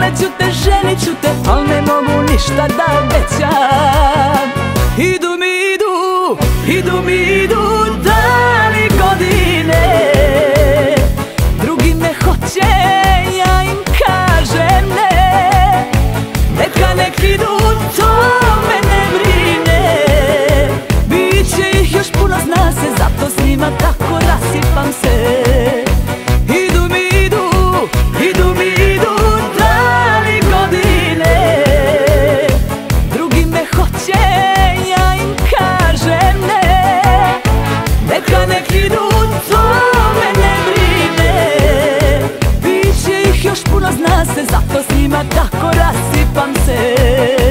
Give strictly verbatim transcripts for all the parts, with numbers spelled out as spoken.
Voleću te, želit ću te, al ne mogu ništa da obećam. Idu mi, idu, idu mi, idu dani, godine. Drugi me hoće, ja im kažem ne. Neka nek idu, to me ne brine. Biće ih još puno, zna se, zato s njima tako rasipam se. Idu mi, idu, idu mi, idu dani, godine. Drugi me hoće, ja im kažem ne. Neka nek idu, to me ne brine. Biće ih još puno, zna se, zato s njima tako rasipam se.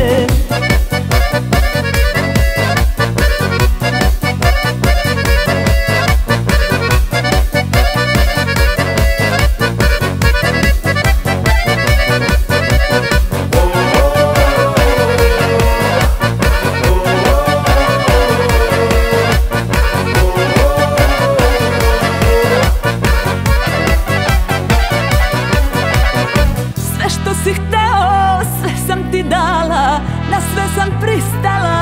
Što si hteo, sve sam ti dala, na sve sam pristala.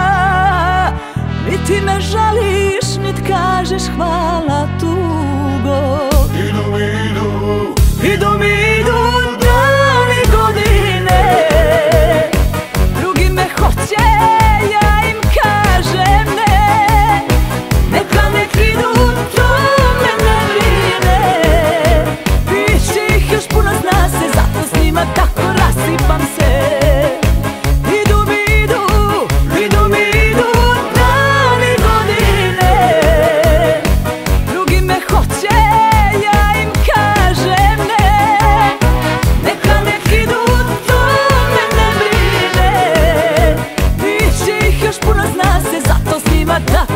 Niti me žališ, nit kažeš hvala, tugo. Idu mi, idu, idu mi, idu dani, godine. Drugi me hoće, ja im kažem ne. Neka nek idu, to me ne brine. Biće ih još puno, zna se, zato s njima tako rasipam se. Idu mi, idu, idu mi, idu dani, godine. Drugi me hoće, ja im kažem ne. Neka nek idu, to me ne brine. Biće ih još puno, zna se, zato s njima tako